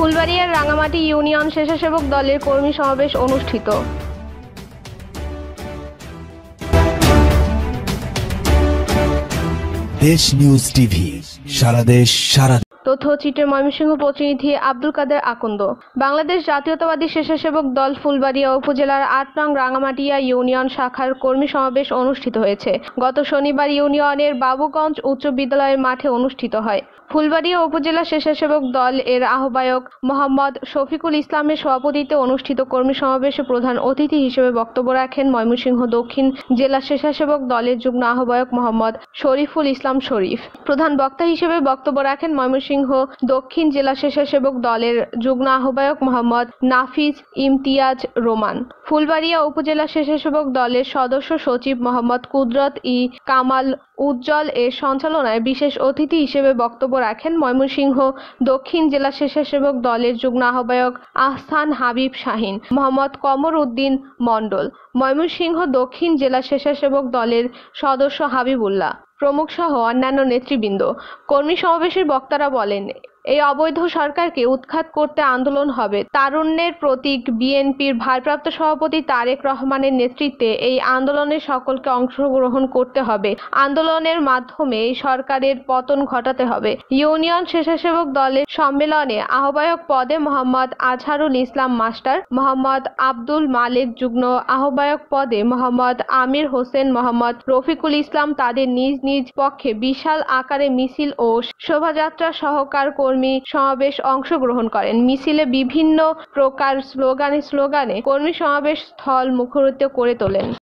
ফুলবাড়িয়ার Rangamati union স্বেচ্ছাসেবক দলের কর্মী সমাবেশ অনুষ্ঠিত। দেশ নিউজ টিভি, সারা দেশ সারা। তথ্যচিত্রে ময়মনসিংহ প্রতিনিধি আব্দুল কাদের আকন্দ। বাংলাদেশ জাতীয়তাবাদী স্বেচ্ছাসেবক দল ফুলবাড়িয়া উপজেলার ৮ নং রাঙামাটিয়া ইউনিয়ন শাখার কর্মী সমাবেশ অনুষ্ঠিত হয়েছে। গত শনিবার ইউনিয়নের বাবুগঞ্জ উচ্চ বিদ্যালয়ের মাঠে অনুষ্ঠিত হয়। ফুলবাড়িয়া উপজেলা স্বেচ্ছাসেবক দল এর আহ্বায়ক মোহাম্মদ শফিকুল ইসলামের সভাপতিত্বে অনুষ্ঠিত কর্মী সমাবেশে প্রধান অতিথি হিসেবে বক্তব্য রাখেন ময়মনসিংহ দক্ষিণ জেলা স্বেচ্ছাসেবক দলের যুগ্ম আহ্বায়ক মোহাম্মদ শরীফুল ইসলাম শরীফ। প্রধান বক্তা হিসেবে বক্তব্য রাখেন ময়মনসিংহ দক্ষিণ জেলা স্বেচ্ছাসেবক দলের যুগ্ম আহ্বায়ক মোহাম্মদ নাফিজ ইমতিয়াজ রোমান। ফুলবাড়িয়া উপজেলা স্বেচ্ছাসেবক দলের সদস্য সচিব মোহাম্মদ কুদরত ই কামাল উজ্জ্বল এর সঞ্চালনায় বিশেষ অতিথি হিসেবে বক্তব্য রাখেন ময়মনসিংহ দক্ষিণ জেলা স্বেচ্ছাসেবক দলের যুগ্ম আহ্বায়ক আহসান হাবিব শাহিন, মোহাম্মদ কমর উদ্দিন মণ্ডল, ময়মনসিংহ দক্ষিণ জেলা স্বেচ্ছাসেবক দলের সদস্য হাবিবুল্লাহ প্রমুখ সহ অন্যান্য নেতৃবৃন্দ। কর্মী সমাবেশের বক্তারা বলেন, এই অবৈধ সরকারকে উৎখাত করতে আন্দোলন হবে। তারুণ্যের প্রতীক বিএনপির ভারপ্রাপ্ত সভাপতি তারেক রহমানের নেতৃত্বে এই আন্দোলনে সকলকে অংশগ্রহণ করতে হবে। আন্দোলনের মাধ্যমে এই সরকারের পতন ঘটাতে হবে। ইউনিয়ন স্বেচ্ছাসেবক দলের সম্মেলনে আহ্বায়ক পদে মোহাম্মদ আজহারুল ইসলাম মাস্টার, মোহাম্মদ আব্দুল মালেক যুগ্ম আহ্বায়ক পদে মোহাম্মদ আমির হোসেন, মোহাম্মদ রফিকুল ইসলাম তাদের নিজ নিজ পক্ষে বিশাল আকারে মিছিল ও শোভাযাত্রা সহকার কর্মী সমাবেশ অংশগ্রহণ করেন। মিছিলে বিভিন্ন প্রকার স্লোগানে কর্মী সমাবেশ স্থল মুখরিত করে তোলেন।